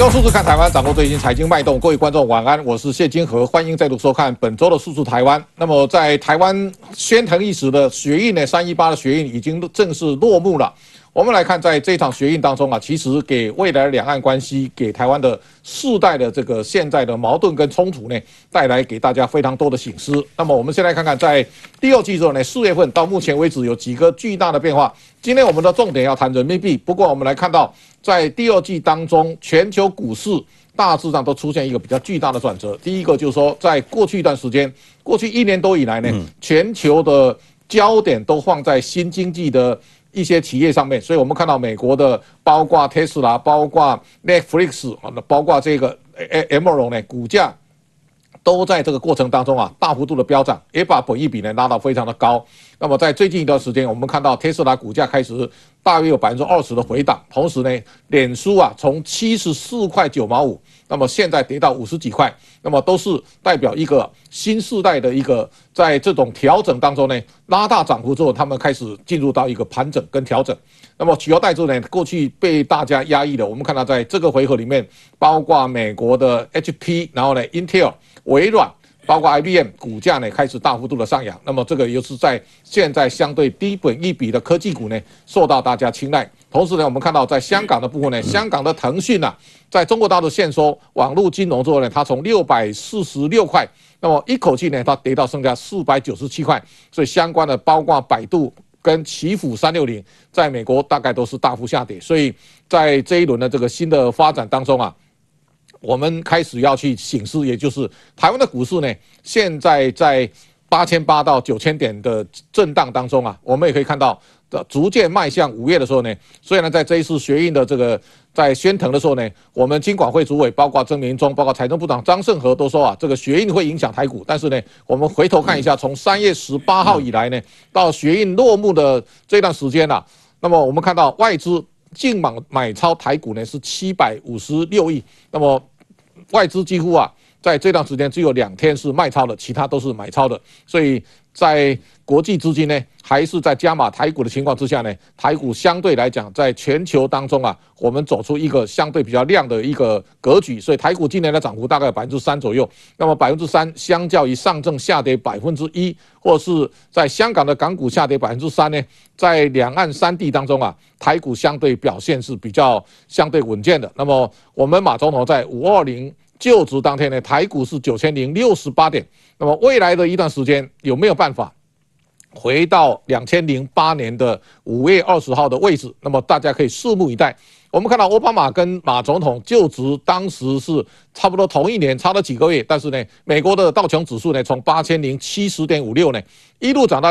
用数字看台湾，掌握最新财经脉动。各位观众晚安，我是谢金河，欢迎再度收看本周的数字台湾。那么在台湾喧腾一时的学运呢，318的学运已经正式落幕了。我们来看，在这场学运当中啊，其实给未来的两岸关系，给台湾的世代的这个现在的矛盾跟冲突呢，带来给大家非常多的省思。那么我们先来看看，在第二季之后呢，4月份到目前为止有几个巨大的变化。今天我们的重点要谈人民币，不过我们来看到，在第二季当中，全球股市大致上都出现一个比较巨大的转折。第一个就是说，在过去一段时间，过去1年多以来呢，全球的焦点都放在新经济的一些企业上面，所以我们看到美国的，包括 Tesla， 包括 Netflix， 包括这个 Amazon 呢，股价都在这个过程当中啊，大幅度的飙涨，也把本益比呢拉到非常的高。那么在最近一段时间，我们看到 Tesla 股价开始大约有20%的回档，同时呢，脸书啊从74块9毛5，那么现在跌到50几块，那么都是代表一个新世代的一个在这种调整当中呢，拉大涨幅之后，他们开始进入到一个盘整跟调整。那么取而代之呢，过去被大家压抑的，我们看到在这个回合里面，包括美国的 HP， 然后呢 Intel、微软，包括 IBM 股价呢开始大幅度的上扬，那么这个又是在现在相对低本益比的科技股呢受到大家青睐。同时呢，我们看到在香港的部分呢，香港的腾讯啊，在中国大陆限收网络金融之后呢，它从646块，那么一口气呢，它跌到剩下497块，所以相关的包括百度跟奇虎360，在美国大概都是大幅下跌。所以在这一轮的这个新的发展当中啊，我们开始要去省思，也就是台湾的股市呢，现在在8800到9000点的震荡当中啊，我们也可以看到，逐渐迈向5月的时候呢，虽然在这一次学运的这个在宣腾的时候呢，我们金管会主委包括曾明忠，包括财政部长张胜和都说啊，这个学运会影响台股。但是呢，我们回头看一下，从3月18号以来呢，到学运落幕的这段时间啊，那么我们看到外资净买超台股呢是756亿，那么外资几乎啊，在这段时间只有2天是卖超的，其他都是买超的。所以在国际资金呢，还是在加码台股的情况之下呢，台股相对来讲，在全球当中啊，我们走出一个相对比较亮的一个格局。所以台股今年的涨幅大概有3%左右，那么3%相较于上证下跌1%，或是在香港的港股下跌3%呢，在两岸3地当中啊，台股相对表现是比较相对稳健的。那么我们马总统在520就职当天呢，台股是9068点。那么未来的一段时间有没有办法回到2008年的5月20号的位置？那么大家可以拭目以待。我们看到奥巴马跟马总统就职当时是差不多同一年，差了几个月，但是呢，美国的道琼指数呢从8070.56呢一路涨到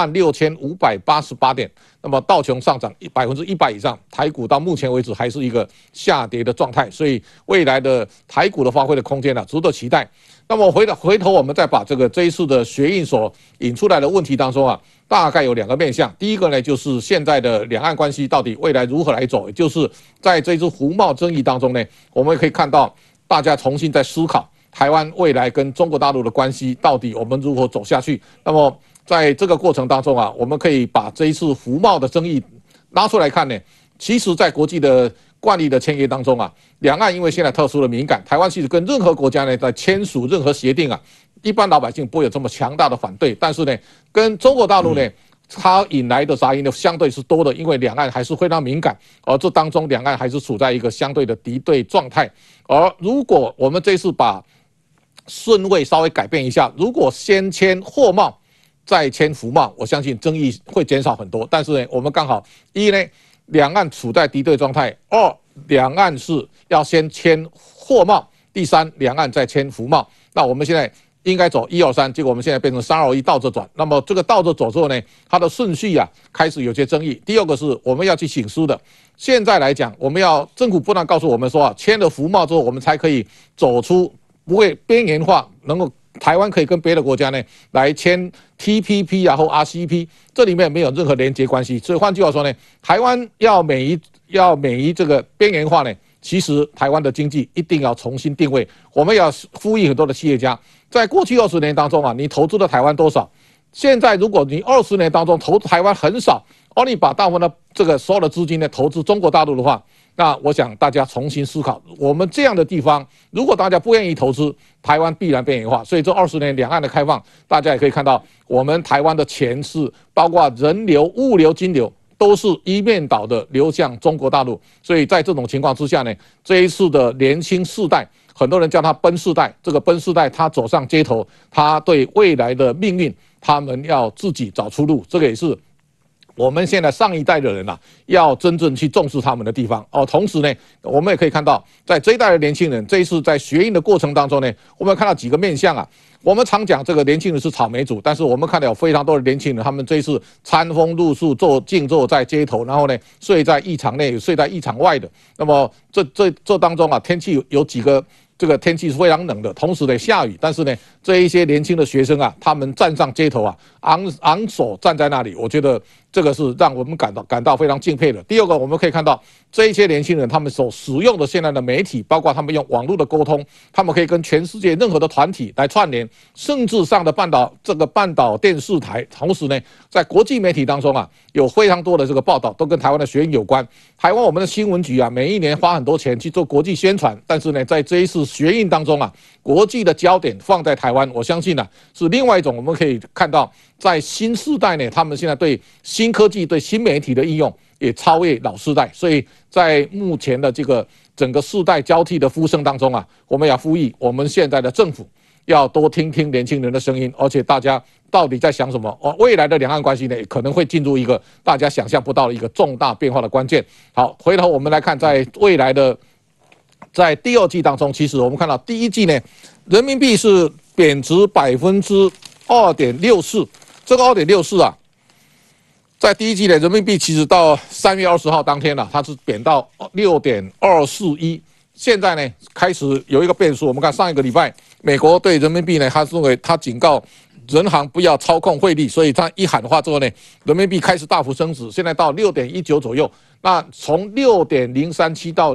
16588点，那么道琼上涨100%以上，台股到目前为止还是一个下跌的状态，所以未来的台股的发挥的空间呢值得期待。那么回头我们再把这一次的学运所引出来的问题当中啊，大概有2个面向。第一个呢，就是现在的两岸关系到底未来如何来走，也就是在这次服贸争议当中呢，我们可以看到大家重新在思考台湾未来跟中国大陆的关系到底我们如何走下去。那么在这个过程当中啊，我们可以把这一次服贸的争议拉出来看呢，其实在国际的惯例的签约当中啊，两岸因为现在特殊的敏感，台湾其实跟任何国家呢在签署任何协定啊，一般老百姓不会有这么强大的反对，但是呢，跟中国大陆呢，它引来的杂音呢相对是多的，因为两岸还是非常敏感，而这当中两岸还是处在一个相对的敌对状态。而如果我们这次把顺位稍微改变一下，如果先签货贸再签服贸，我相信争议会减少很多。但是呢，我们刚好一呢，两岸处在敌对状态；2，两岸是要先签货贸；第3，两岸再签服贸。那我们现在应该走1、2、3，结果我们现在变成3、2、1倒着转。那么这个倒着走之后呢，它的顺序啊开始有些争议。第二个是我们要去省思的。现在来讲，我们要政府不断告诉我们说啊，签了服贸之后，我们才可以走出不会边缘化，能够台湾可以跟别的国家呢来签 TPP 啊或 RCEP， 这里面没有任何连接关系。所以换句话说呢，台湾要免于这个边缘化呢，其实台湾的经济一定要重新定位。我们要呼吁很多的企业家，在过去20年当中啊，你投资了台湾多少？现在如果你20年当中投资台湾很少，而你把大部分的这个所有的资金呢投资中国大陆的话， 那我想大家重新思考，我们这样的地方，如果大家不愿意投资，台湾必然边缘化。所以这20年两岸的开放，大家也可以看到，我们台湾的钱是包括人流、物流、金流，都是一面倒的流向中国大陆。所以在这种情况之下呢，这一次的年轻世代，很多人叫他奔世代，这个奔世代他走上街头，他对未来的命运，他们要自己找出路，这个也是我们现在上一代的人要真正去重视他们的地方哦。同时呢，我们也可以看到，在这一代的年轻人，这一次在学运的过程当中呢，我们看到几个面向我们常讲这个年轻人是草莓族，但是我们看到有非常多的年轻人，他们这一次餐风露宿，静坐在街头，然后呢睡在议场内，睡在议场外的。那么这当中天气有几个。这个天气是非常冷的，同时呢下雨，但是呢这一些年轻的学生他们站上街头昂首站在那里，我觉得这个是让我们感到非常敬佩的。第二个，我们可以看到这一些年轻人他们所使用的现在的媒体，包括他们用网络的沟通，他们可以跟全世界任何的团体来串联，甚至上的半岛电视台。同时呢，在国际媒体当中有非常多的这个报道都跟台湾的学运有关。台湾我们的新闻局每一年花很多钱去做国际宣传，但是呢，在这一次学运当中国际的焦点放在台湾，我相信是另外一种我们可以看到，在新世代呢，他们现在对新科技、对新媒体的应用也超越老世代，所以在目前的这个整个世代交替的呼声当中我们要呼吁我们现在的政府要多听听年轻人的声音，而且大家到底在想什么？未来的两岸关系呢，可能会进入一个大家想象不到的一个重大变化的关键。好，回头我们来看，在未来的在第二季当中，其实我们看到第一季呢，人民币是贬值2.64%，这个2.64%在第一季的人民币其实到3月20号当天它是贬到6.241。现在呢开始有一个变数，我们看上一个礼拜，美国对人民币呢，他认为他警告人行不要操控汇率，所以他一喊话之后呢，人民币开始大幅升值，现在到6.19左右。那从6.037到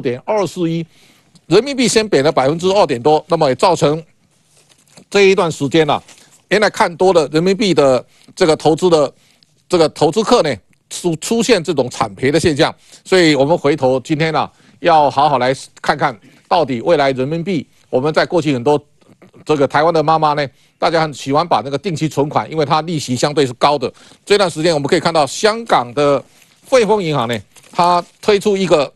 6.241，人民币先贬了2%多，那么也造成这一段时间原来看多了人民币的这个投资客呢，出现这种惨赔的现象。所以我们回头今天要好好来看看到底未来人民币，我们在过去很多这个台湾的妈妈呢，大家很喜欢把那个定期存款，因为它利息相对是高的。这段时间我们可以看到香港的汇丰银行呢，它推出一个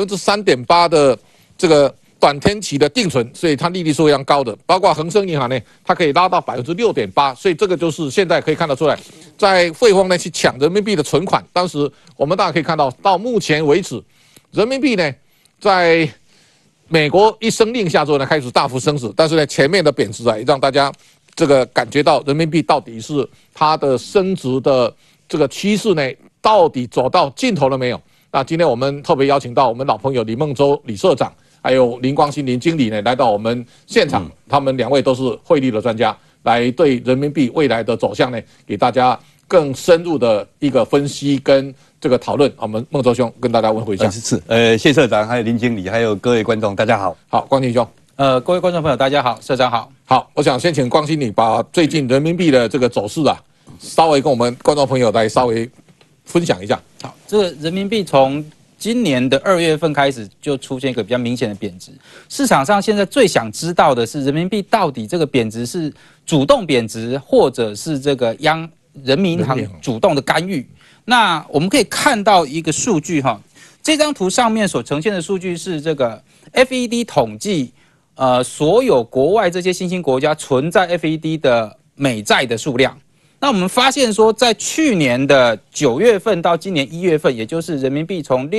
3.8%的这个短天期的定存，所以它利率是非常高的。包括恒生银行呢，它可以拉到6.8%，所以这个就是现在可以看得出来，在汇丰呢去抢人民币的存款。当时我们大家可以看到，到目前为止，人民币呢在美国一声令下之后呢，开始大幅升值，但是呢前面的贬值也让大家这个感觉到人民币到底是它的升值的这个趋势呢，到底走到尽头了没有？那今天我们特别邀请到我们老朋友李孟洲李社长，还有林光兴林经理呢来到我们现场，他们2位都是汇率的专家，来对人民币未来的走向呢，给大家更深入的一个分析跟这个讨论。我们孟洲兄跟大家问候一下。 谢社长，还有林经理，还有各位观众，大家好。 好，光兴兄。 各位观众朋友，大家好，社长好。 好，我想先请光兴你把最近人民币的这个走势稍微跟我们观众朋友来稍微分享一下。 好，这个人民币从今年的2月份开始就出现一个比较明显的贬值。市场上现在最想知道的是，人民币到底这个贬值是主动贬值，或者是这个人民银行主动的干预？那我们可以看到一个数据这张图上面所呈现的数据是这个 FED 统计，所有国外这些新兴国家存在 FED 的美债的数量。那我们发现说，在去年的9月份到今年1月份，也就是人民币从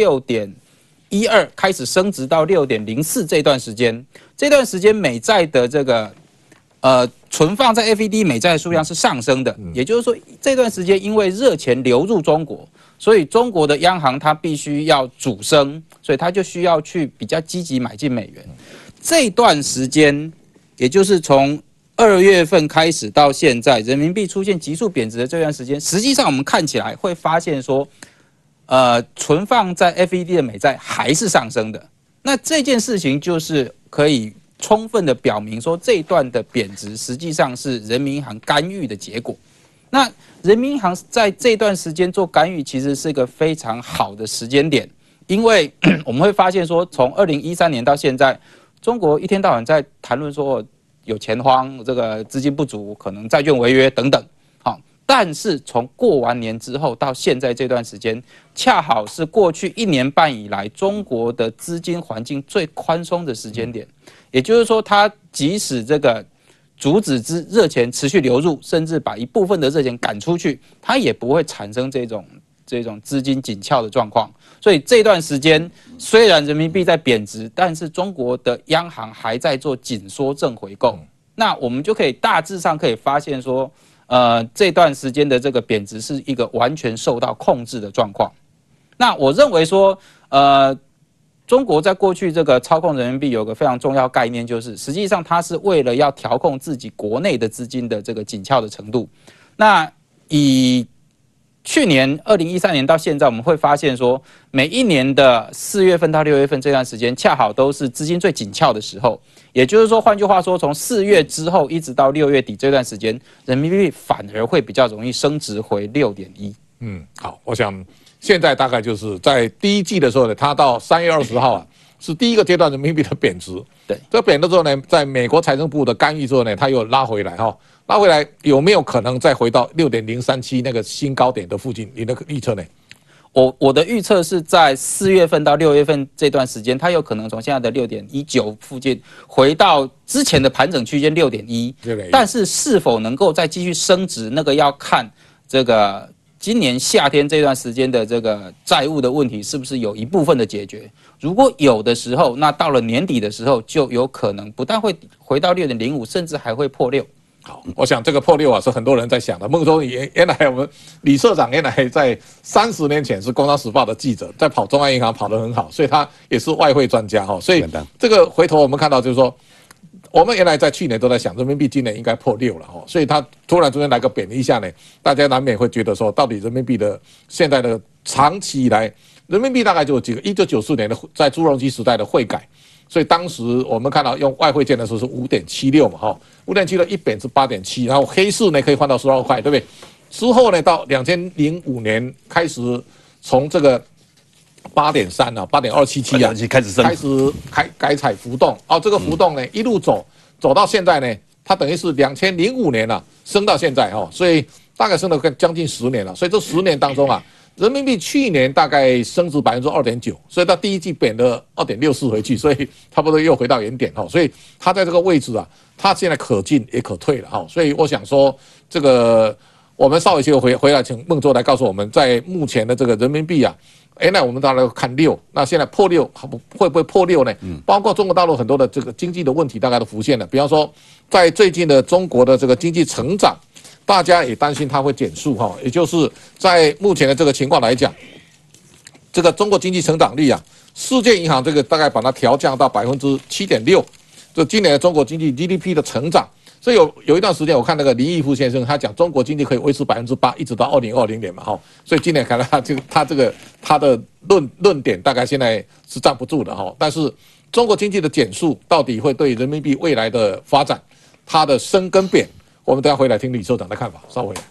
6.12开始升值到6.04这段时间，美债的这个存放在 FED 美债的数量是上升的，也就是说这段时间因为热钱流入中国，所以中国的央行它必须要主升，所以它就需要去比较积极买进美元。这段时间，也就是从2月份开始到现在，人民币出现急速贬值的这段时间，实际上我们看起来会发现说，存放在 FED 的美债还是上升的。那这件事情就是可以充分的表明说，这一段的贬值实际上是人民银行干预的结果。那人民银行在这段时间做干预，其实是一个非常好的时间点， 因为我们会发现说，从2013年到现在，中国一天到晚在谈论说有钱荒、这个资金不足、可能债券违约等等。好，但是从过完年之后到现在这段时间，恰好是过去1年半以来中国的资金环境最宽松的时间点。也就是说，它即使这个阻止热钱持续流入，甚至把一部分的热钱赶出去，它也不会产生这种资金紧俏的状况。所以这段时间虽然人民币在贬值，但是中国的央行还在做紧缩正回购。那我们就可以大致上可以发现说，这段时间的这个贬值是一个完全受到控制的状况。那我认为说，中国在过去这个操控人民币有个非常重要概念，就是实际上它是为了要调控自己国内的资金的这个紧俏的程度。那以去年2013年到现在，我们会发现说，每一年的4月份到6月份这段时间，恰好都是资金最紧俏的时候。也就是说，换句话说，从4月之后一直到6月底这段时间，人民币反而会比较容易升值回6.1。 好，我想现在大概就是在第一季的时候呢，它到3月20号啊，是第一个阶段人民币的贬值。 对， 这贬值之后呢，在美国财政部的干预之后呢，它又拉回来哈。拉回来有没有可能再回到6.037那个新高点的附近？你的预测呢？ 我的预测是在4月份到6月份这段时间，它有可能从现在的6.19附近回到之前的盘整区间6.1，但是是否能够再继续升值，那个要看这个今年夏天这段时间的这个债务的问题是不是有一部分的解决。如果有的时候，那到了年底的时候，就有可能不但会回到6.05，甚至还会破6。 好，我想这个破6啊是很多人在想的。孟州原来我们李社长原来在30年前是《工商时报》的记者，在跑中央银行跑得很好，所以他也是外汇专家哈。所以这个回头我们看到就是说，我们原来在去年都在想人民币今年应该破6了哈，所以他突然中间来个贬一下呢，大家难免会觉得说，到底人民币的现在的长期以来，人民币大概就有几个1994年的在朱镕基时代的汇改。所以当时我们看到用外汇建的时候是5.76嘛，哈，5.76一贬是8.7，然后黑市呢可以换到12块，对不对？之后呢，到2005年开始从这个8.3啊，8.277啊，开始改采浮动，这个浮动呢一路走到现在呢，它等于是2005年啊升到现在哈，所以大概升了将近10年了，所以这10年当中啊。人民币去年大概升值2.9%，所以它第一季贬了2.64回去，所以差不多又回到原点哈。所以它在这个位置啊，它现在可进也可退了哈。所以我想说，这个我们稍微就回来，请孟州来告诉我们，在目前的这个人民币啊，那我们当然看6，那现在破6会不会破6呢？包括中国大陆很多的这个经济的问题大概都浮现了，比方说在最近的中国的这个经济成长。大家也担心它会减速哈，也就是在目前的这个情况来讲，这个中国经济成长率啊，世界银行这个大概把它调降到7.6%，就今年的中国经济 GDP 的成长。所以有一段时间我看那个林毅夫先生他讲中国经济可以维持8%，一直到2020年嘛哈，所以今年看来他的论点大概现在是站不住的哈。但是中国经济的减速到底会对人民币未来的发展，它的升跟贬？我们等一下回来听李社长的看法，稍回来。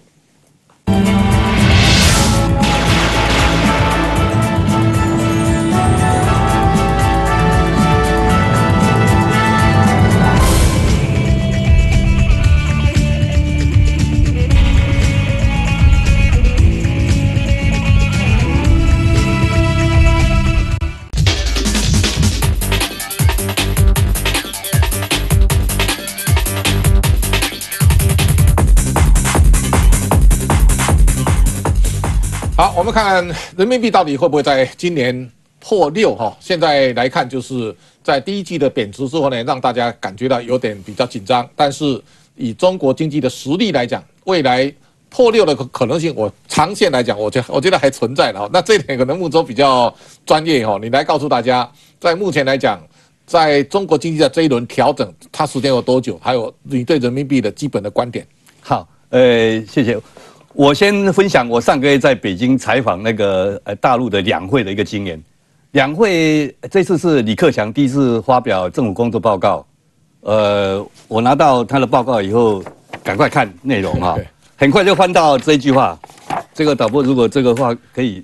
好，我们看人民币到底会不会在今年破6哈？现在来看，就是在第一季的贬值之后呢，让大家感觉到有点比较紧张。但是以中国经济的实力来讲，未来破6的可能性，我长线来讲，我觉得还存在的哈。那这一点可能孟州比较专业哈，你来告诉大家，在目前来讲，在中国经济的这一轮调整，它时间有多久？还有你对人民币的基本的观点。 好，谢谢。我先分享我上个月在北京采访那个大陆的两会的一个经验。两会这次是李克强第一次发表政府工作报告，我拿到他的报告以后，赶快看内容啊，很快就翻到这一句话。这个导播如果这个话可以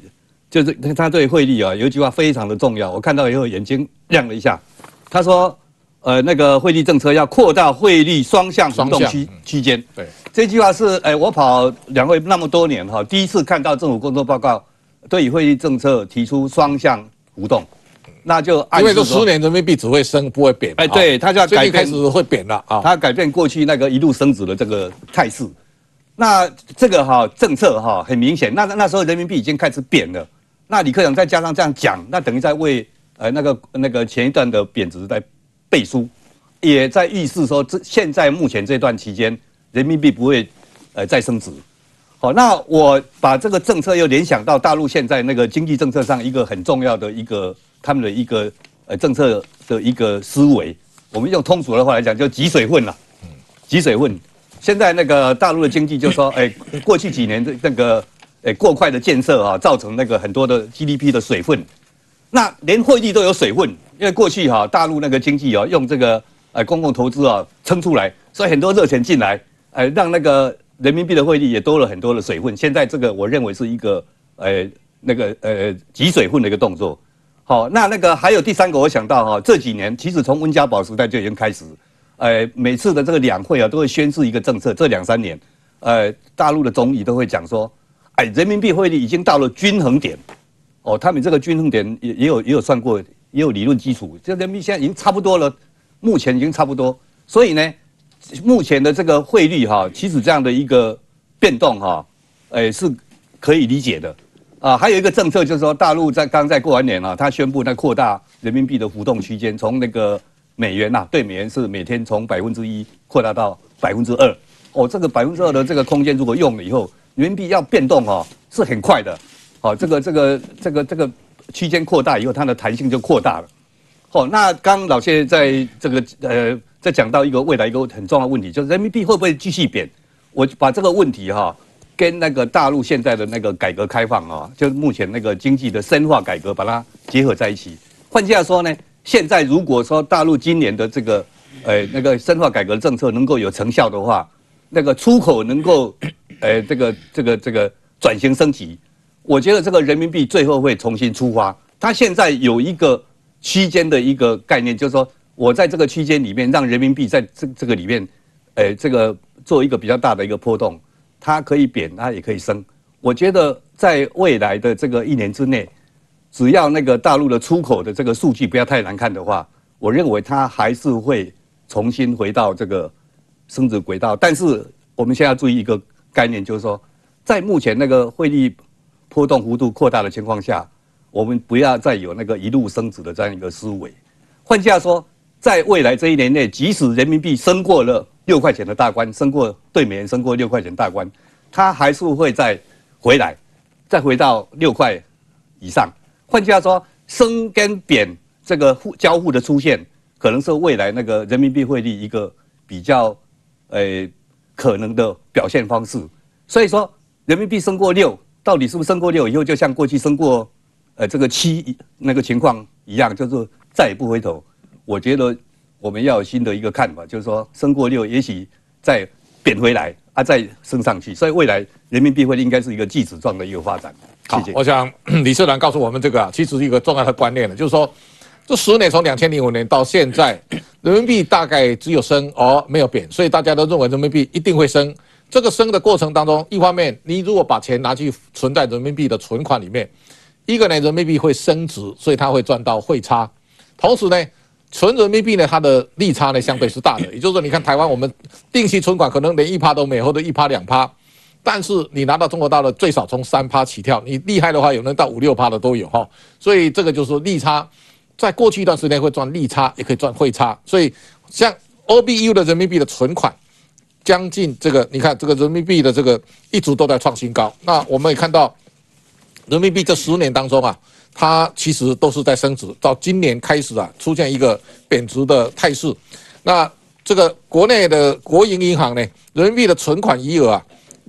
就是他对汇率啊有一句话非常的重要，我看到以后眼睛亮了一下。他说，那个汇率政策要扩大汇率双向浮动区间。 对， 这句话是我跑两会那么多年哈，第一次看到政府工作报告对于汇率政策提出双向浮动。那就因为这10年人民币只会升不会贬， 对，他就要改变， 开始会贬了啊， 他改变过去那个一路升值的这个态势。那这个政策很明显，那时候人民币已经开始贬了。那李克强再加上这样讲，那等于在为那个前一段的贬值在背书，也在预示说现在目前这段期间人民币不会再升值。好，那我把这个政策又联想到大陆现在那个经济政策上一个很重要的一个他们的一个政策的一个思维，我们用通俗的话来讲，就挤水混了。挤水混，现在那个大陆的经济就说，过去几年的那个过快的建设造成那个很多的 GDP 的水分，那连汇率都有水分，因为过去大陆那个经济用这个公共投资撑出来，所以很多热钱进来，让那个人民币的汇率也多了很多的水分。现在这个我认为是一个挤水混的一个动作。好，那个还有第三个，我想到这几年其实从温家宝时代就已经开始，每次的这个两会都会宣示一个政策，这2、3年，大陆的总理都会讲说，人民币汇率已经到了均衡点，他们这个均衡点也有算过，也有理论基础，这人民币现在已经差不多了，目前已经差不多，所以呢，目前的这个汇率其实这样的一个变动是可以理解的。还有一个政策就是说，大陆刚在过完年他宣布扩大人民币的浮动区间，从那个美元对美元是每天从1%扩大到2%。这个2%的这个空间如果用了以后，人民币要变动是很快的。这个区间扩大以后，它的弹性就扩大了。那刚老谢在这个在讲到未来一个很重要的问题，就是人民币会不会继续贬？我把这个问题跟那个大陆现在的那个改革开放就是目前那个经济的深化改革，把它结合在一起。换句话说呢，现在如果说大陆今年的这个那个深化改革政策能够有成效的话，那个出口能够这个转型升级，我觉得这个人民币最后会重新出发。它现在有一个区间的一个概念，就是说我在这个区间里面让人民币在这个里面这个做一个比较大的一个波动。它可以贬，它也可以升。我觉得在未来的这个1年之内，只要那个大陆的出口的这个数据不要太难看的话，我认为它还是会重新回到这个升值轨道。但是我们现在要注意一个概念，就是说，在目前那个汇率波动幅度扩大的情况下，我们不要再有那个一路升值的这样一个思维。换句话说，在未来这1年内，即使人民币升过了6块钱的大关，对美元升过6块钱大关，它还是会再回来，再回到6块以上。换句话说，升跟贬这个交互的出现，可能是未来那个人民币汇率一个比较可能的表现方式。所以说，人民币升过6，到底是不是升过6以后，就像过去升过这个7那个情况一样，就是再也不回头。我觉得我们要有新的一个看法，就是说升过6，也许再贬回来再升上去，所以未来人民币汇率应该是一个锯齿状的一个发展。谢谢。 我想李社长告诉我们这个其实是一个重要的观念了，就是说这10年从2005年到现在，人民币大概只有升而没有贬，所以大家都认为人民币一定会升。这个升的过程当中，一方面你如果把钱拿去存在人民币的存款里面，一个呢人民币会升值，所以它会赚到汇差，同时呢。纯人民币呢，它的利差呢相对是大的，也就是说，你看台湾我们定期存款可能连1%都没有，或者1%、2%，但是你拿到中国大陆最少从3%起跳，你厉害的话有人到5、6%的都有哈，所以这个就是说利差，在过去一段时间会赚利差，也可以赚汇差，所以像 OBU 的人民币的存款，将近这个，你看这个人民币的这个一直都在创新高，那我们也看到人民币这10年当中它其实都是在升值，到今年开始出现一个贬值的态势。那这个国内的国营银行呢，人民币的存款余额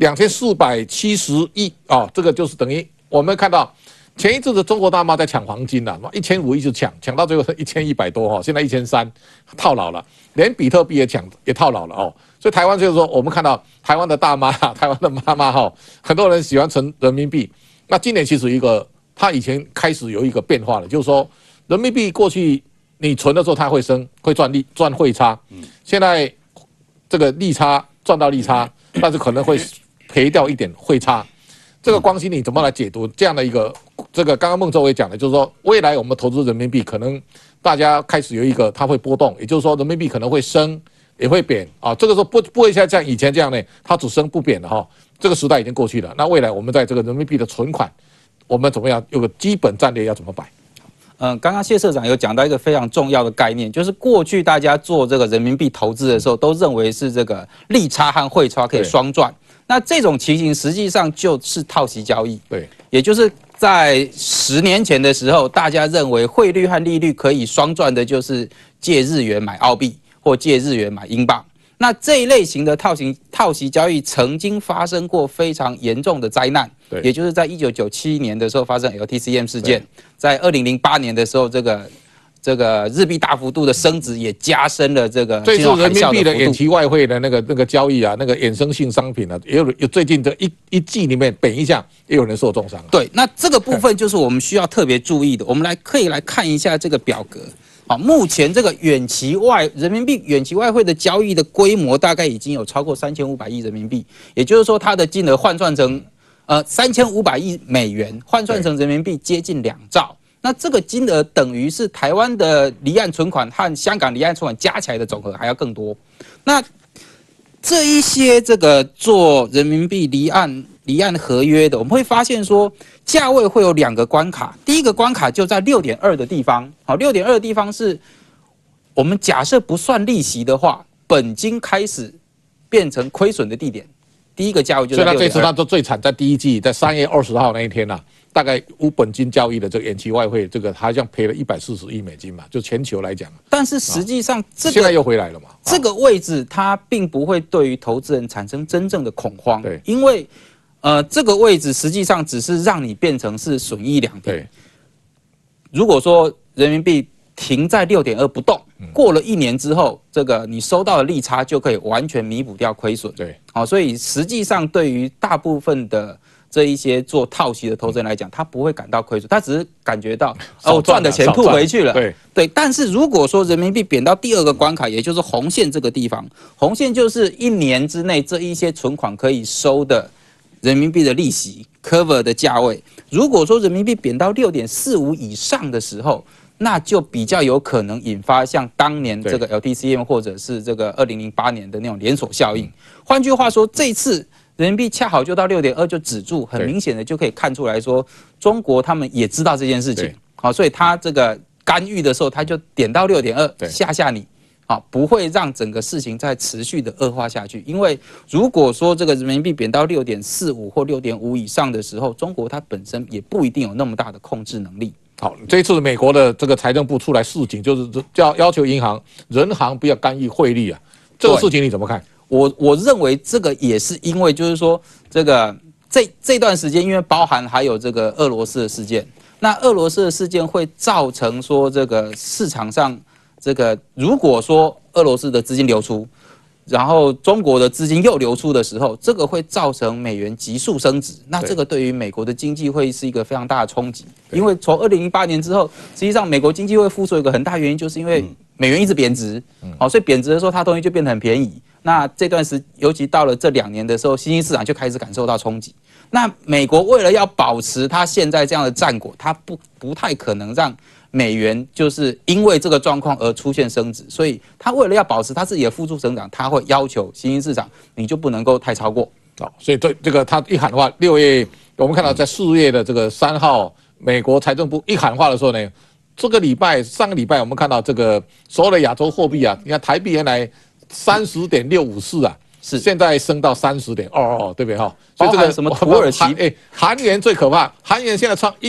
2470亿这个就是等于我们看到前一阵子中国大妈在抢黄金1500一直抢到最后1100多现在1300套牢了，连比特币也套牢了所以台湾就是说，我们看到台湾的大妈台湾的妈妈很多人喜欢存人民币。那今年其实一个它以前开始有一个变化了，就是说人民币过去你存的时候它会升，会赚汇差，现在这个利差赚到利差，但是可能会赔掉一点汇差。这个光熙你怎么来解读这样的一个？这个刚刚孟州也讲了，就是说未来我们投资人民币可能大家开始有一个它会波动，也就是说人民币可能会升也会贬啊。这个时候不会像以前这样呢，它只升不贬的哈。这个时代已经过去了。那未来我们在这个人民币的存款，我们怎么样有个基本战略要怎么摆？ 刚刚谢社长有讲到一个非常重要的概念，就是过去大家做这个人民币投资的时候，都认为是这个利差和汇差可以双赚。那这种情形实际上就是套息交易， 对， 也就是在10年前的时候，大家认为汇率和利率可以双赚的，就是借日元买澳币或借日元买英镑。那这一类型的套息交易曾经发生过非常严重的灾难，也就是在1997年的时候发生 LTCM 事件，在2008年的时候，这个日币大幅度的升值也加深了这个金融海啸的幅度。 这次人民币的远期外汇的那个交易啊，那个衍生性商品啊，也有最近这一季里面本一项也有人受重伤。 对，那这个部分就是我们需要特别注意的。我们可以来看一下这个表格。好，目前这个人民币远期外汇的交易的规模大概已经有超过3500亿人民币，也就是说它的金额换算成3500亿美元，换算成人民币接近2兆。那这个金额等于是台湾的离岸存款和香港离岸存款加起来的总和还要更多。那这一些这个做人民币离岸合约的，我们会发现说价位会有2个关卡。第一个关卡就在6.2的地方，好，6.2的地方是我们假设不算利息的话，本金开始变成亏损的地点。第一个价位就在6.2。所以他这次他都最惨，在第一季，在3月20号那一天呐、大概无本金交易的这个远期外汇，这个好像赔了140亿美金嘛，就全球来讲。 但是实际上这个现在又回来了嘛， 这个位置它并不会对于投资人产生真正的恐慌， 对， 因为这个位置实际上只是让你变成是损益两平。如果说人民币停在6.2不动，过了1年之后，这个你收到的利差就可以完全弥补掉亏损。 对， 好，所以实际上对于大部分的这一些做套息的投资人来讲，他不会感到亏损，他只是感觉到我赚的钱吐回去了。对。但是如果说人民币贬到第2个关卡，也就是红线这个地方，红线就是1年之内这一些存款可以收的人民币的利息 cover 的价位。如果说人民币贬到6.45以上的时候，那就比较有可能引发像当年这个 LTCM 或者是这个2008年的那种连锁效应。换句话说，这次人民币恰好就到6.2就止住，很明显的就可以看出来说，中国他们也知道这件事情，好，所以他这个干预的时候，他就点到6.2吓你，好，不会让整个事情再持续的恶化下去。因为如果说这个人民币贬到6.45或6.5以上的时候，中国它本身也不一定有那么大的控制能力。 好，这一次美国的这个财政部出来示警，就是要求银行、人行不要干预汇率啊，这个事情你怎么看？ 我认为这个也是因为就是说这段时间，因为包含还有这个俄罗斯的事件，那俄罗斯的事件会造成说这个市场上这个如果说俄罗斯的资金流出，然后中国的资金又流出的时候，这个会造成美元急速升值，那这个对于美国的经济会是一个非常大的冲击。因为从2008年之后，实际上美国经济会复苏一个很大原因，就是因为美元一直贬值，好，所以贬值的时候它东西就变得很便宜。那这段尤其到了这2年的时候，新兴市场就开始感受到冲击。那美国为了要保持它现在这样的战果，它不太可能让美元就是因为这个状况而出现升值，所以他为了要保持他自己的复苏成长，他会要求新兴市场你就不能够太超过。 好，所以这个他一喊话，6月我们看到在4月的这个3号，美国财政部一喊话的时候呢，上个礼拜我们看到这个所有的亚洲货币啊，你看台币原来30.654啊，是现在升到30.22，对不对哈？ 所以这个什么土耳其， 韩元最可怕，韩元现在创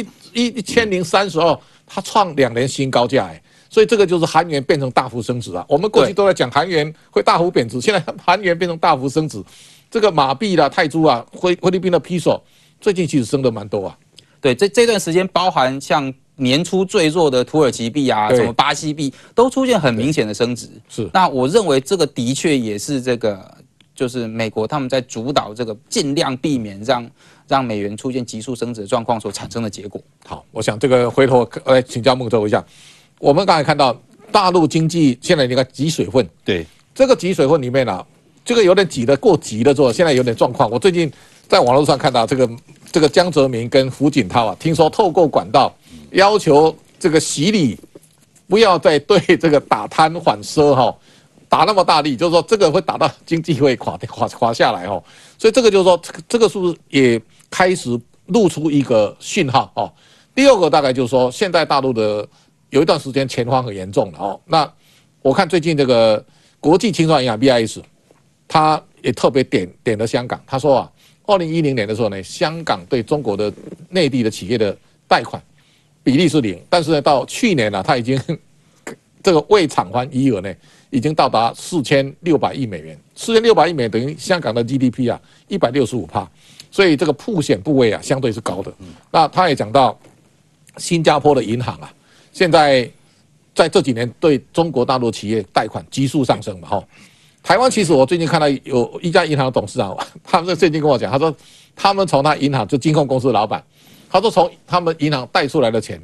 1032。它创2年新高价所以这个就是韩元变成大幅升值啊。我们过去都在讲韩元会大幅贬值，现在韩元变成大幅升值。这个马币啦、泰铢啊、菲律宾的披索，最近其实升的蛮多啊。 对，这段时间包含像年初最弱的土耳其币啊，什么巴西币，都出现很明显的升值。是，那我认为这个的确也是这个就是美国他们在主导这个尽量避免让美元出现急速升值的状况所产生的结果。 好，我想这个回头来请教孟州一下，我们刚才看到大陆经济现在你看挤水分， 对， 这个挤水分里面啊，这个有点挤得过急了之后，现在有点状况。我最近在网络上看到这个江泽民跟胡锦涛啊，听说透过管道要求这个习礼不要再对这个打贪反奢哈。打那么大力，就是说这个会打到经济会垮下来哦，所以这个就是说这个是不是也开始露出一个讯号哦？第二个大概就是说，现在大陆的有一段时间钱荒很严重了哦。那我看最近这个国际清算银行 BIS， 他也特别点了香港，他说啊，2010年的时候呢，香港对中国的内地的企业的贷款比例是0，但是呢，到去年呢，他已经这个未偿还余额呢。已经到达4600亿美元，4600亿美元等于香港的 GDP 啊165%，所以这个曝险部位啊相对是高的。那他也讲到，新加坡的银行啊，现在在这几年对中国大陆企业贷款急速上升嘛，哈。台湾其实我最近看到有一家银行的董事长，他们最近跟我讲，他说他们从他银行就金控公司的老板，他说从他们银行贷出来的钱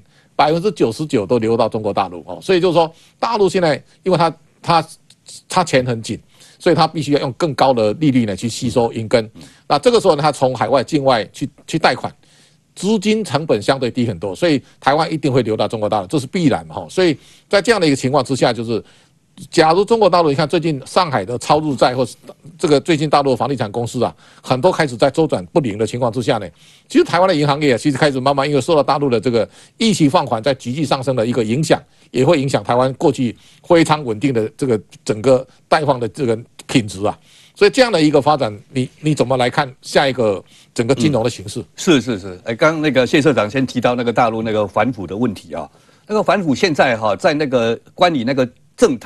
99%都流到中国大陆哦，所以就是说大陆现在因为他钱很紧，所以他必须要用更高的利率呢去吸收银根。那这个时候呢，他从海外境外去贷款，资金成本相对低很多，所以台湾一定会流到中国大陆，这是必然嘛哈。所以在这样的一个情况之下，就是假如中国大陆你看最近上海的超日债或是这个最近大陆的房地产公司啊，很多开始在周转不灵的情况之下呢，其实台湾的银行业其实开始慢慢因为受到大陆的这个疫情放缓在急剧上升的一个影响。也会影响台湾过去非常稳定的这个整个贷放的这个品质啊，所以这样的一个发展，你怎么来看下一个整个金融的形势？ 是，刚那个谢社长先提到那个大陆那个反腐的问题啊，那个反腐现在哈在那个关于那个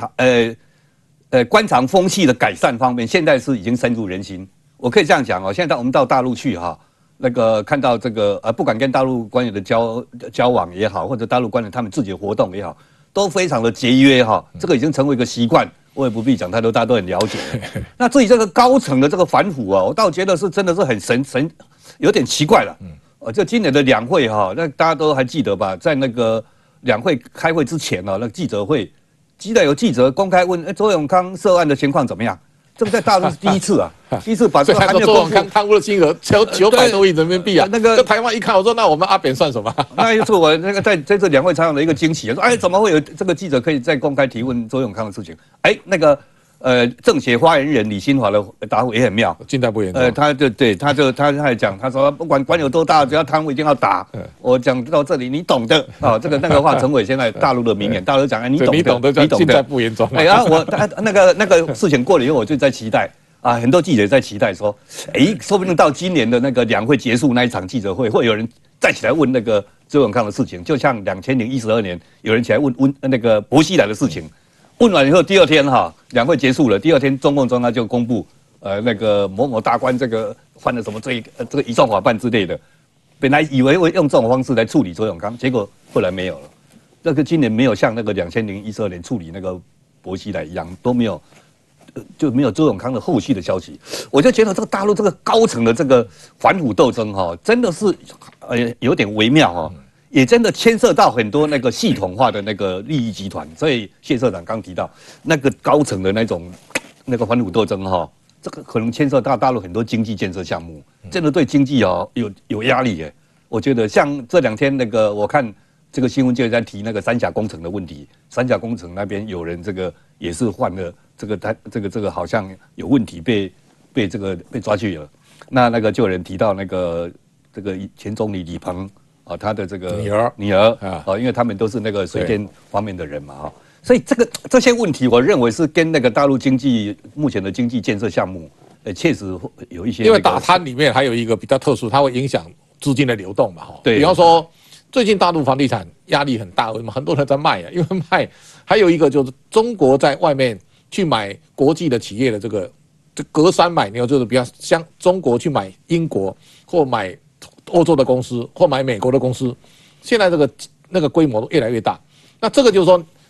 官场风气的改善方面，现在是已经深入人心。我可以这样讲哦，现在我们到大陆去哈。那个看到这个不管跟大陆官员的交往也好，或者大陆官员他们自己的活动也好，都非常的节约哈，这个已经成为一个习惯，我也不必讲太多，大家都很了解。那至于这个高层的这个反腐啊，我倒觉得是真的是很有点奇怪了。就今年的两会哈，那大家都还记得吧？在那个两会开会之前呢，那个记者会，记得有记者公开问周永康涉案的情况怎么样？这个在大陆是第一次啊，第一次把这个还没有公布贪污的金额只有900多亿人民币啊。那个在台湾一看，我说那我们阿扁算什么？ 那一次我那个在这两会采访的一个惊喜，说哎怎么会有这个记者可以在公开提问周永康的事情？哎那个政协发言人李新华的答复也很妙， 近代不严重。 他还讲，他说不管官有多大，只要贪污一定要打。我讲到这里，你懂的啊，这个那个话成为现在大陆的名言，大陆讲哎你懂的， 近代不严重。 哎然后我那个事情过了以后，我就在期待。啊，很多记者在期待说，哎，说不定到今年的那个两会结束那一场记者会，会有人再起来问那个周永康的事情，就像2012年有人起来问那个薄熙来的事情，问完以后第二天哈，两会结束了，第二天中共中央就公布，那个某某大官这个犯了什么罪，这个移送法办之类的，本来以为会用这种方式来处理周永康，结果后来没有了，这个今年没有像那个2012年处理那个薄熙来一样，都没有。就没有周永康的后续的消息，我就觉得这个大陆这个高层的这个反腐斗争哈，真的是有点微妙哈，也真的牵涉到很多那个系统化的那个利益集团。所以谢社长刚提到那个高层的那种那个反腐斗争哈，这个可能牵涉到大陆很多经济建设项目，真的对经济有压力耶。我觉得像这2天那个我看这个新闻就在提那个三峡工程的问题，三峡工程那边有人这个也是犯了。这个好像有问题被抓去了，那个就有人提到那个这个前总理李鹏啊，他的这个女儿啊，因为他们都是那个水电方面的人嘛哈，所以这些问题，我认为是跟那个大陆经济目前的经济建设项目，确实有一些。 因为打贪里面还有一个比较特殊，它会影响资金的流动嘛哈。 对， 比方说最近大陆房地产压力很大，为什么很多人在卖啊？因为卖，还有一个就是中国在外面。去买国际的企业的这隔山买牛，就是比较像中国去买英国或买欧洲的公司或买美国的公司，现在那个规模都越来越大。那这个就是说，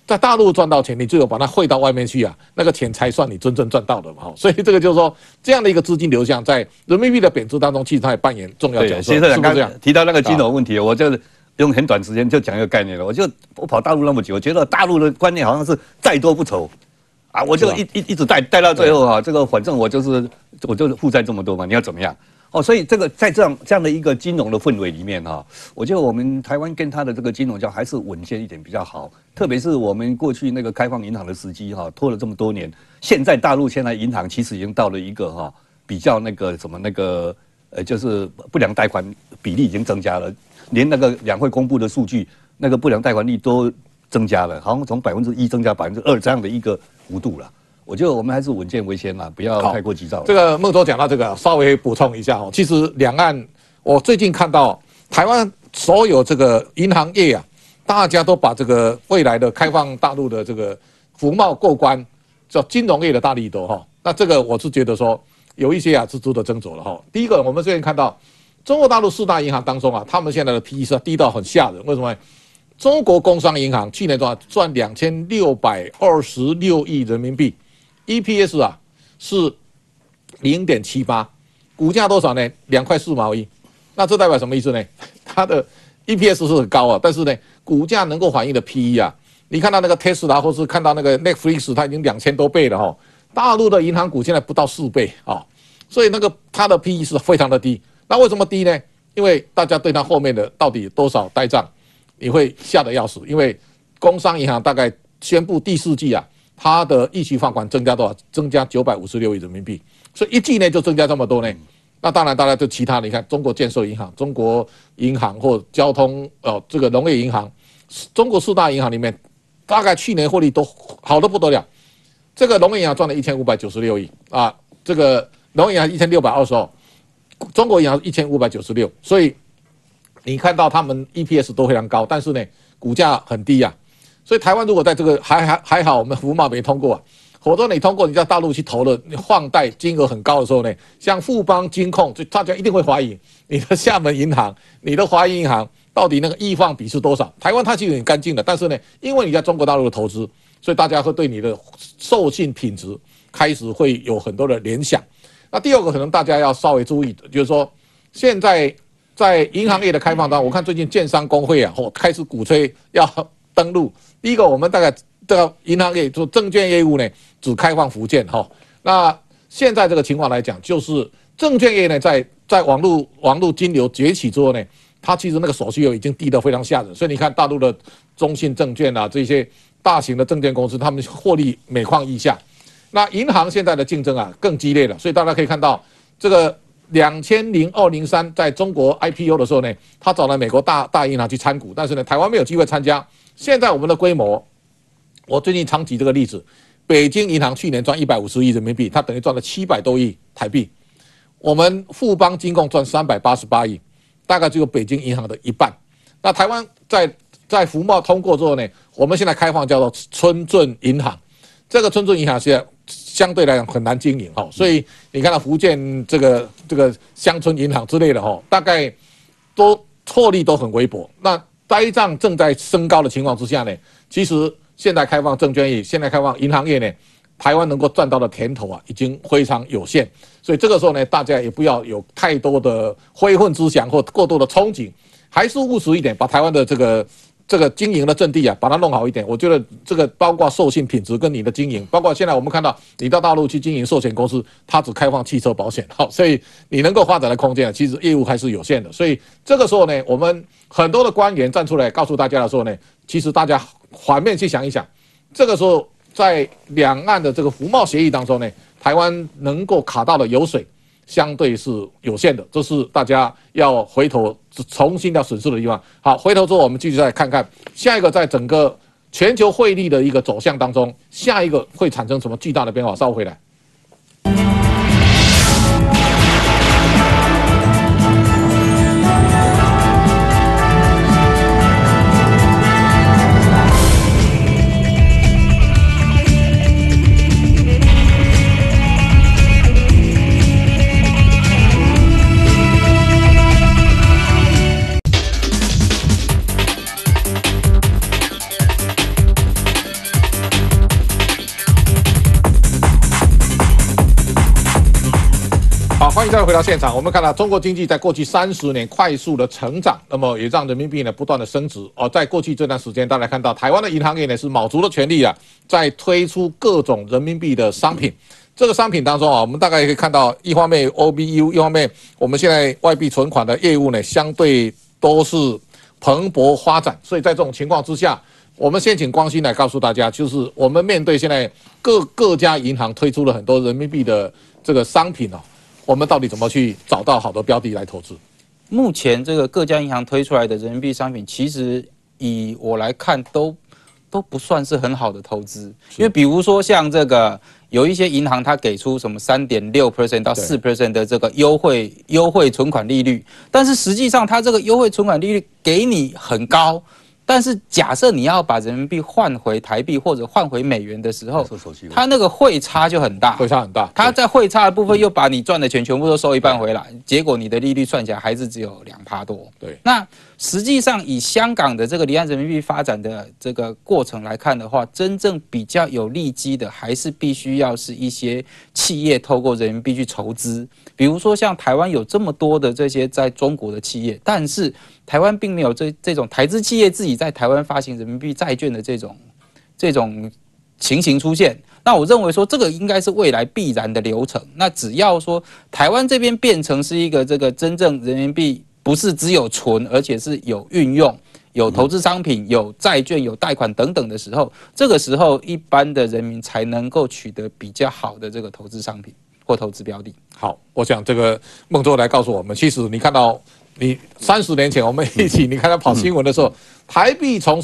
在大陆赚到钱，你只有把它汇到外面去啊，那个钱才算你真正赚到的嘛。所以这个就是说，这样的一个资金流向，在人民币的贬值当中，其实它也扮演重要角色。 谢社长刚刚提到那个金融问题，我就用很短时间就讲一个概念了。我跑大陆那么久，我觉得大陆的观念好像是债多不愁啊，我就一直带到最后啊，这个反正我就是负债这么多嘛，你要怎么样？哦，所以这个在这样的一个金融的氛围里面哈，我觉得我们台湾跟它的这个金融交还是稳健一点比较好。特别是我们过去那个开放银行的时机哈，拖了这么多年，现在大陆现在银行其实已经到了一个哈比较那个什么那个就是不良贷款比例已经增加了，连那个两会公布的数据，那个不良贷款率都增加了，好像从1%增加2%这样的一个幅度了。我觉得我们还是稳健为先啦，不要太过急躁。 这个孟州讲到这个，稍微补充一下哦。其实两岸，我最近看到台湾所有这个银行业啊，大家都把这个未来的开放大陆的这个服贸过关，叫金融业的大力度哈。那这个我是觉得说有一些啊是值得斟酌的哈。第一个，我们最近看到中国大陆4大银行当中啊，他们现在的 PE 是低到很吓人。为什么？中国工商银行去年赚2626亿人民币。EPS 啊是0.78，股价多少呢？2块4毛1。那这代表什么意思呢？它的 EPS 是很高啊，但是呢，股价能够反映的 PE 啊，你看到那个 Tesla 或是看到那个 Netflix， 它已经2000多倍了哈。大陆的银行股现在不到4倍啊，所以那个它的 PE 是非常的低。那为什么低呢？因为大家对它后面的到底多少呆账，你会吓得要死。因为工商银行大概宣布第4季啊。它的预期放款增加多少？增加956亿人民币，所以1季呢就增加这么多呢。那当然，大家就其他的，你看中国建设银行、中国银行或交通这个农业银行，中国4大银行里面，大概去年获利都好得不得了。这个农业银行赚了1596亿啊，这个农业银行1622，中国银行1596，所以你看到他们 EPS 都非常高，但是呢，股价很低啊。所以台湾如果在这个还好，我们服贸没通过啊，否则你通过你在大陆去投了，你放贷金额很高的时候呢，像富邦金控，就大家一定会怀疑你的厦门银行、你的华银银行到底那个易放比是多少？台湾它其实很干净的，但是呢，因为你在中国大陆的投资，所以大家会对你的授信品质开始会有很多的联想。那第二个可能大家要稍微注意的，就是说现在在银行业的开放当中，我看最近建商公会啊，开始鼓吹要登陆。第一个，我们大概这个银行业做证券业务呢，只开放福建哈。那现在这个情况来讲，就是证券业呢，在网络金流崛起之后呢，它其实那个手续费已经低得非常吓人。所以你看大陆的中信证券啊，这些大型的证券公司，他们获利每况愈下。那银行现在的竞争啊更激烈了，所以大家可以看到这个2002、03在中国 IPO 的时候呢，他找了美国大银行去参股，但是呢，台湾没有机会参加。现在我们的规模，我最近常举这个例子，北京银行去年赚150亿人民币，它等于赚了700多亿台币。我们富邦金控赚388亿，大概只有北京银行的一半。那台湾在服贸通过之后呢，我们现在开放叫做村镇银行，这个村镇银行现在相对来讲很难经营哈，所以你看到福建这个乡村银行之类的哈，大概都获利都很微薄。那呆账正在升高的情况之下呢，其实现在开放证券业，现在开放银行业呢，台湾能够赚到的甜头啊，已经非常有限。所以这个时候呢，大家也不要有太多的非分之想或过多的憧憬，还是务实一点，把台湾的这个经营的阵地啊，把它弄好一点。我觉得这个包括授信品质跟你的经营，包括现在我们看到你到大陆去经营寿险公司，它只开放汽车保险，好，所以你能够发展的空间啊，其实业务还是有限的。所以这个时候呢，我们很多的官员站出来告诉大家的时候呢，其实大家反面去想一想，这个时候在两岸的这个服贸协议当中呢，台湾能够卡到的油水相对是有限的，这是大家要回头重新要审视的地方。好，回头之后我们继续再看看下一个，在整个全球汇率的一个走向当中，下一个会产生什么巨大的变化？稍后回来。 好，欢迎再回到现场。我们看到中国经济在过去30年快速的成长，那么也让人民币呢不断的升值。在过去这段时间，大家看到台湾的银行业呢是卯足了全力啊，在推出各种人民币的商品。这个商品当中啊，我们大概可以看到，一方面 OBU， 一方面我们现在外币存款的业务呢，相对都是蓬勃发展。所以在这种情况之下，我们先请光兴来告诉大家，就是我们面对现在各家银行推出了很多人民币的这个商品哦。我们到底怎么去找到好的标的来投资？ 目前这个各家银行推出来的人民币商品，其实以我来看都不算是很好的投资，因为比如说像这个有一些银行它给出什么3.6% 到4% 的这个优惠存款利率，但是实际上它这个优惠存款利率给你很高。但是假设你要把人民币换回台币或者换回美元的时候，它那个汇差就很大， 汇差很大。 它在汇差的部分又把你赚的钱全部都收一半回来，结果你的利率算起来还是只有2%多。 对， 那实际上以香港的这个离岸人民币发展的这个过程来看的话，真正比较有利基的还是必须要是一些企业透过人民币去筹资，比如说像台湾有这么多的这些在中国的企业，但是台湾并没有这种台资企业自己在台湾发行人民币债券的这种情形出现。那我认为说这个应该是未来必然的流程。那只要说台湾这边变成是一个这个真正人民币不是只有存，而且是有运用、有投资商品、有债券、有贷款等等的时候，这个时候一般的人民才能够取得比较好的这个投资商品或投资标的。 好，我想这个孟州来告诉我们，其实你看到。你30年前我们一起，你看他跑新闻的时候，台币从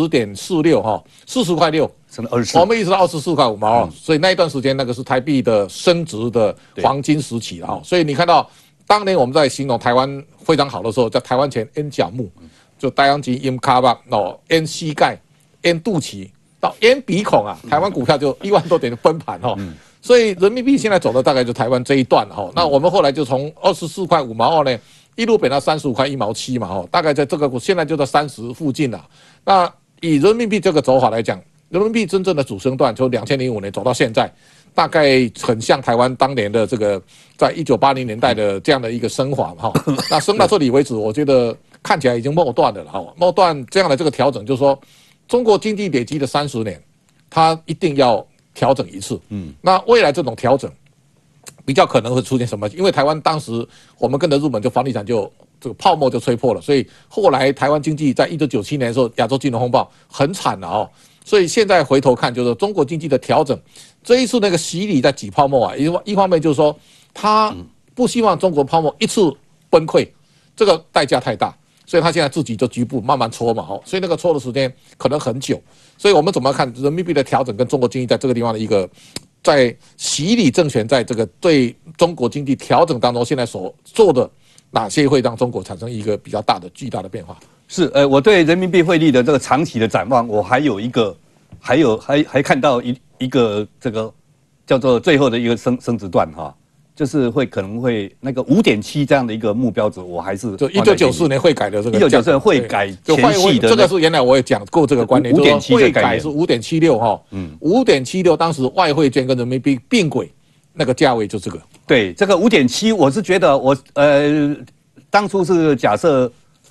40.46哈，40块6，升到24，我们一直到24块5毛，所以那一段时间那个是台币的升值的黄金时期哈。所以你看到当年我们在形容台湾非常好的时候，在台湾前 N 角目，就大阳肌、M 卡巴、N 膝盖、N 肚脐到 N 鼻孔啊，台湾股票就1万多点的崩盘哈。所以人民币现在走的大概就台湾这一段哈。那我们后来就从24块5毛呢。一路贬到35块1毛7嘛，大概在这个现在就在30附近了。那以人民币这个走法来讲，人民币真正的主升段从2005年走到现在，大概很像台湾当年的这个在1980年代的这样的一个升华哈。那升到这里为止，我觉得看起来已经末段的了哈。末段这样的这个调整，就是说中国经济累积的30年，它一定要调整一次。那未来这种调整。比较可能会出现什么？因为台湾当时我们跟着日本就房地产就这个泡沫就吹破了，所以后来台湾经济在1997年的时候亚洲金融风暴很惨了哦。所以现在回头看，就是中国经济的调整，这一次那个洗礼在挤泡沫啊，一方面就是说他不希望中国泡沫一次崩溃，这个代价太大，所以他现在自己就局部慢慢搓嘛，所以那个搓的时间可能很久。所以我们怎么看人民币的调整跟中国经济在这个地方的一个？在洗礼政权在这个对中国经济调整当中，现在所做的哪些会让中国产生一个比较大的巨大的变化？ 是，我对人民币汇率的这个长期的展望，我还有一个，还看到一个这个叫做最后的一个升值段哈，就是可能会那个5.7这样的一个目标值，我还是就1994年汇改的这个 1994年汇改前夕的这个是原来我也讲过这个观念 ，5.7 汇改是5.76哈，5.76当时外汇券跟人民币并轨，那个价位就这个。 对，这个5.7，我是觉得当初是假设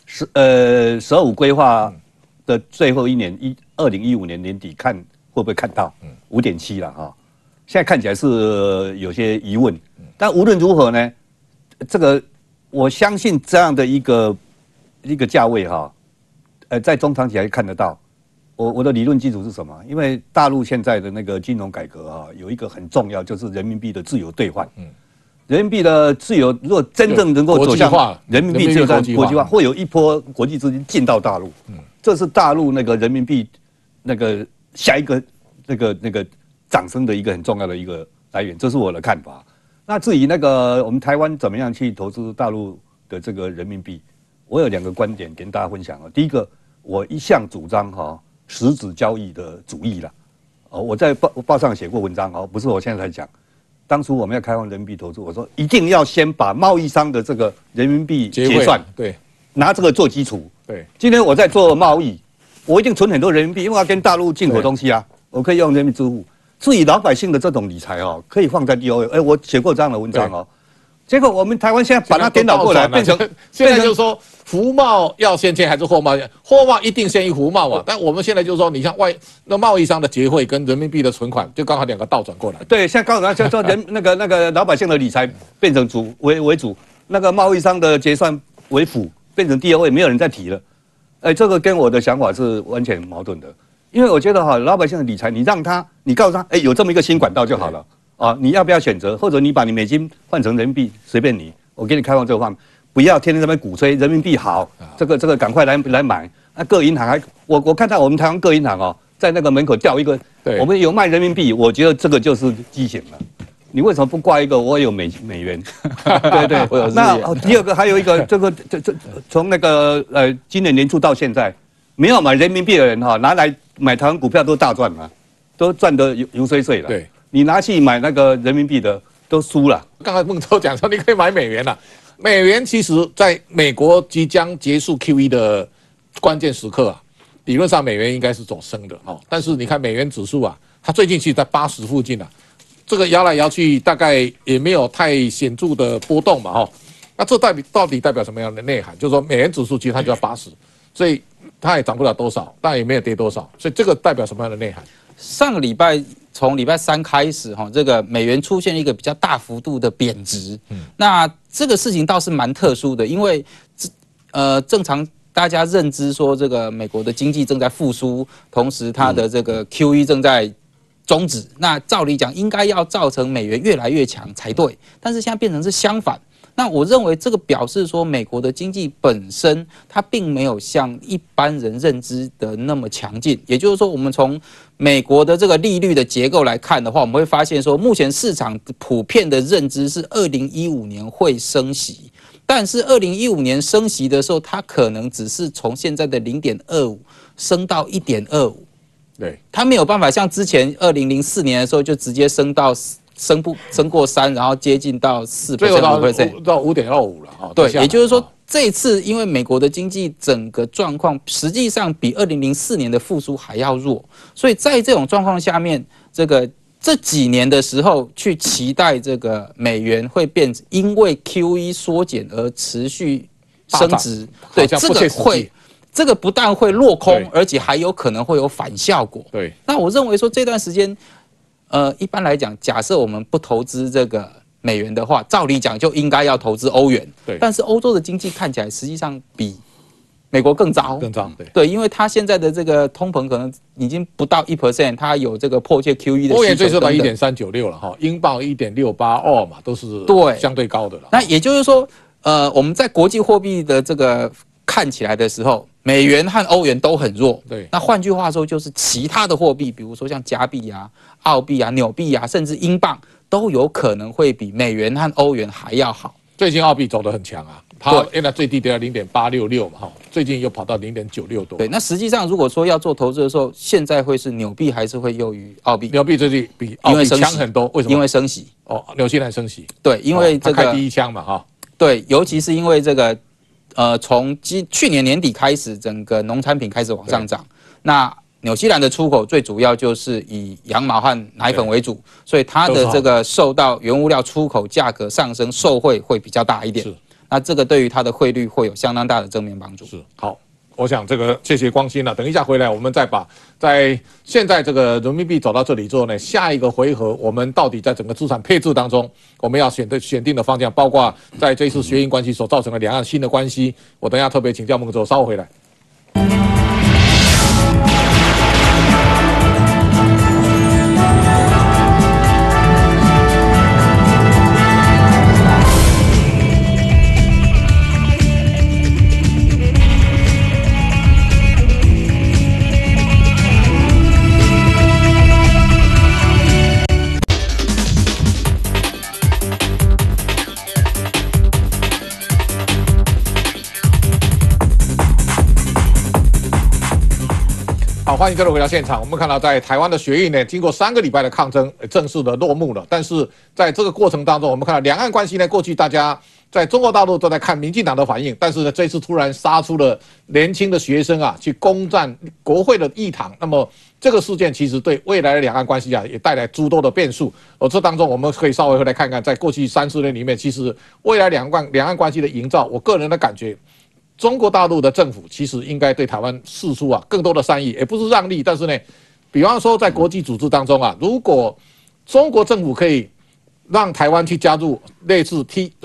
15规划的最后一年2015年年底看会不会看到5.7了哈，现在看起来是有些疑问。但无论如何呢，这个我相信这样的一个价位哈，在中长期还看得到。我的理论基础是什么？因为大陆现在的那个金融改革哈，有一个很重要，就是人民币的自由兑换。人民币的自由，如果真正能够走向人民币自由国际化，会有一波国际资金进到大陆。这是大陆那个人民币那个下一个那个涨升的一个很重要的一个来源，这是我的看法。那至于那个我们台湾怎么样去投资大陆的这个人民币，我有2个观点跟大家分享啊。第一个，我一向主张实质交易的主义啦。我在报上写过文章不是我现在才讲。当初我们要开放人民币投资，我说一定要先把贸易商的这个人民币结算， 对， 拿这个做基础。 对， 今天我在做贸易，我一定存很多人民币，因为我要跟大陆进口东西啊，我可以用人民币支付。至于老百姓的这种理财可以放在DOL。我写过这样的文章结果我们台湾现在把它颠倒过来，变成现在就是说服贸要先签还是货贸？货贸一定先于服贸啊。但我们现在就是说，你像那贸易商的结汇跟人民币的存款，就刚好两个倒转过来。 对，像刚才就说那个老百姓的理财变成为主，那个贸易商的结算为辅，变成第二位，没有人再提了。这个跟我的想法是完全矛盾的。因为我觉得老百姓的理财，你告诉他，有这么一个新管道就好了啊，你要不要选择？或者你把你美金换成人民币，随便你，我给你开放这个方面，不要天天在那边鼓吹人民币好，这个赶快来买。各银行我看到我们台湾各银行在那个门口吊一个，我们有卖人民币，我觉得这个就是畸形了。你为什么不挂一个我有美元？对，我有日元。那第二个还有一个，这从那个今年年初到现在，没有买人民币的人拿来买台湾股票都大赚嘛，都赚得油水水了。对，你拿去买那个人民币的都输了。 刚才孟州讲说你可以买美元了，美元其实在美国即将结束 QE 的关键时刻理论上美元应该是走升的但是你看美元指数它最近其实在80附近这个摇来摇去，大概也没有太显著的波动嘛那这到底代表什么样的内涵？就是说美元指数其实它就要80，所以它也涨不了多少，但也没有跌多少，所以这个代表什么样的内涵？ 上个礼拜从礼拜3开始这个美元出现一个比较大幅度的贬值，那这个事情倒是蛮特殊的，因为正常大家认知说这个美国的经济正在复苏，同时它的这个 QE 正在终止，那照理讲应该要造成美元越来越强才对，但是现在变成是相反。那我认为这个表示说，美国的经济本身它并没有像一般人认知的那么强劲。也就是说，我们从美国的这个利率的结构来看的话，我们会发现说，目前市场普遍的认知是2015年会升息，但是2015年升息的时候，它可能只是从现在的0.25升到1.25。 对， 它没有办法像之前2004年的时候就直接升过3，然后接近到4%， 最后到5.25了对，也就是说，这一次因为美国的经济整个状况实际上比2004年的复苏还要弱，所以在这种状况下面，这几年的时候去期待这个美元会因为 QE 缩减而持续升值，对，这个不但会落空，而且还有可能会有反效果。 对， 那我认为说这段时间，一般来讲，假设我们不投资这个美元的话，照理讲就应该要投资欧元。 对， 但是欧洲的经济看起来实际上比美国更糟。对，因为它现在的这个通膨可能已经不到1%，它有这个迫切 QE 的需求。 欧元最收到1.396了英镑1.682嘛，都是相对高的了。 那也就是说，我们在国际货币的这个看起来的时候，美元和欧元都很弱。 对， 那换句话说，就是其他的货币，比如说像加币澳币纽币甚至英镑，都有可能会比美元和欧元还要好。 最近澳币走得很强它原来最低跌到0.866嘛最近又跑到0.96多。 对，那实际上如果说要做投资的时候，现在会是纽币还是会优于澳币？ 纽币最近比澳币强很多，为什么？ 因为升息。 纽西兰升息。 对，因为这个开第一枪嘛对，尤其是因为这个。从去年年底开始，整个农产品开始往上涨。那纽西兰的出口最主要就是以羊毛和奶粉为主，所以它的这个受到原物料出口价格上升受惠会比较大一点。那这个对于它的汇率会有相当大的正面帮助。 好。我想这个谢谢光熙了。等一下回来，我们再把在现在这个人民币走到这里之后呢，下一个回合我们到底在整个资产配置当中，我们要选定的方向，包括在这一次学印关系所造成的两岸新的关系。我等一下特别请教孟州，稍后回来。好，欢迎各位回到现场。我们看到，在台湾的学运呢，经过3个礼拜的抗争，正式的落幕了。但是在这个过程当中，我们看到两岸关系呢，过去大家在中国大陆都在看民进党的反应，但是呢，这次突然杀出了年轻的学生啊，去攻占国会的议堂。那么这个事件其实对未来的两岸关系啊，也带来诸多的变数。这当中我们可以稍微来看看，在过去30年里面，其实未来两岸关系的营造，我个人的感觉，中国大陆的政府其实应该对台湾释出啊更多的善意，也不是让利，但是呢，比方说在国际组织当中啊，如果中国政府可以让台湾去加入类似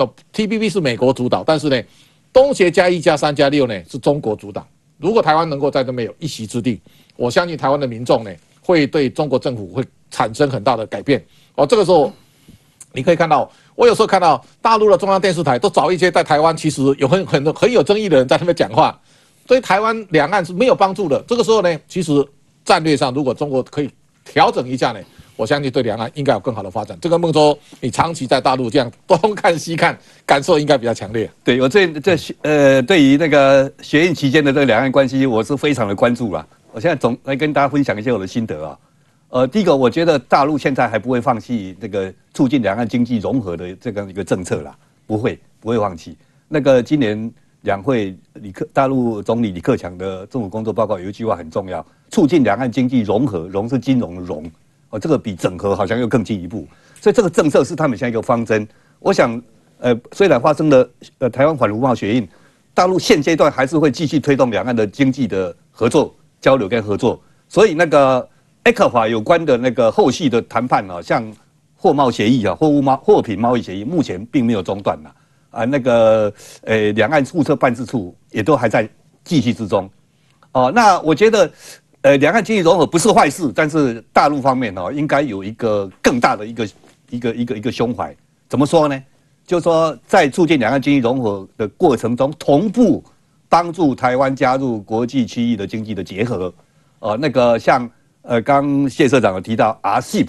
TPP 是美国主导，但是呢，东协+1+3+6呢是中国主导。如果台湾能够在这边有一席之地，我相信台湾的民众呢会对中国政府会产生很大的改变。这个时候你可以看到，我有时候看到大陆的中央电视台都找一些在台湾其实有很有争议的人在那边讲话，对台湾两岸是没有帮助的。这个时候呢，其实战略上如果中国可以调整一下呢，我相信对两岸应该有更好的发展。这个孟州，你长期在大陆这样东看西看，感受应该比较强烈。 对我对于那个学运期间的这个两岸关系，我是非常的关注啦。我现在总来跟大家分享一些我的心得啊。第一个，我觉得大陆现在还不会放弃这个促进两岸经济融合的这样一个政策啦，不会放弃。那个今年两会大陆总理李克强的政府工作报告有一句话很重要，促进两岸经济融合，融是金融的融。这个比整合好像又更进一步，所以这个政策是他们现在一个方针。我想，虽然发生了台湾反卢茂学运，大陆现阶段还是会继续推动两岸的经济的合作、交流跟合作。所以那个 ECFA 有关的那个后续的谈判啊，像货贸协议啊、货品贸易协议，目前并没有中断那个两岸注册办事处也都还在继续之中。那我觉得。两岸经济融合不是坏事，但是大陆方面应该有一个更大的一个胸怀。怎么说呢？就是说，在促进两岸经济融合的过程中，同步帮助台湾加入国际区域的经济的结合。那个像刚谢社长有提到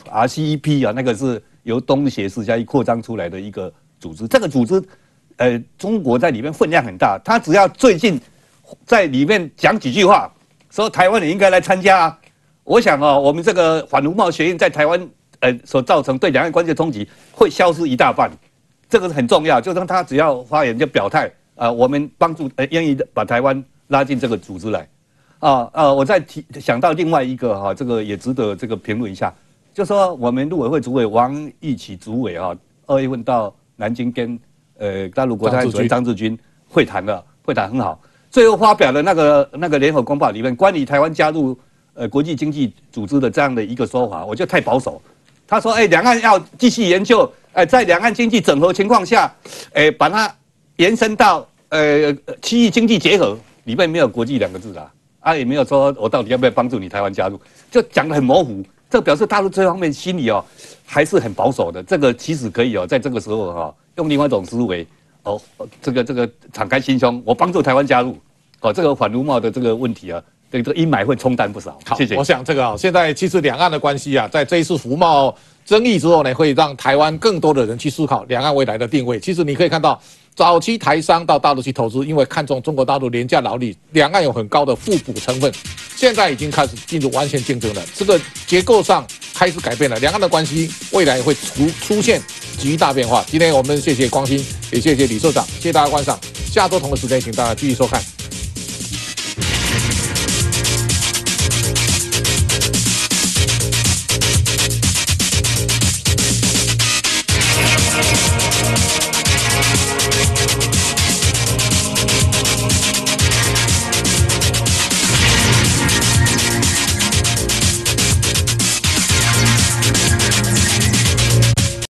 RCEP 那个是由东协4+1扩张出来的一个组织。这个组织，中国在里面分量很大，他只要最近在里面讲几句话。说台湾也应该来参加啊！我想我们这个反卢茂学运在台湾所造成对两岸关系的冲击会消失一大半，这个是很重要。就让他只要发言就表态我们帮助愿意把台湾拉进这个组织来我再想到另外一个这个也值得这个评论一下，就说我们陆委会主委王玉琦主委2月份到南京跟大陆国台办主任张志军会谈很好。最后发表的那个联合公报里面，关于台湾加入国际经济组织的这样的一个说法，我觉得太保守。他说，两岸要继续研究，在两岸经济整合情况下，把它延伸到区域经济结合，里面没有国际2个字也没有说我到底要不要帮助你台湾加入，就讲得很模糊。这表示大陆这方面心里还是很保守的。这个其实可以在这个时候用另外一种思维。这个敞开心胸，我帮助台湾加入，这个反卢茂的这个问题这个阴霾会冲淡不少。谢谢。 我想这个现在其实两岸的关系在这一次服贸争议之后呢，会让台湾更多的人去思考两岸未来的定位。其实你可以看到，早期台商到大陆去投资，因为看中中国大陆廉价劳力，两岸有很高的互补成分，现在已经开始进入完全竞争了。这个结构上开始改变了，两岸的关系未来会出现极大变化。今天我们谢谢光兴，也谢谢李社长，谢谢大家观赏。下周同个时间，请大家继续收看。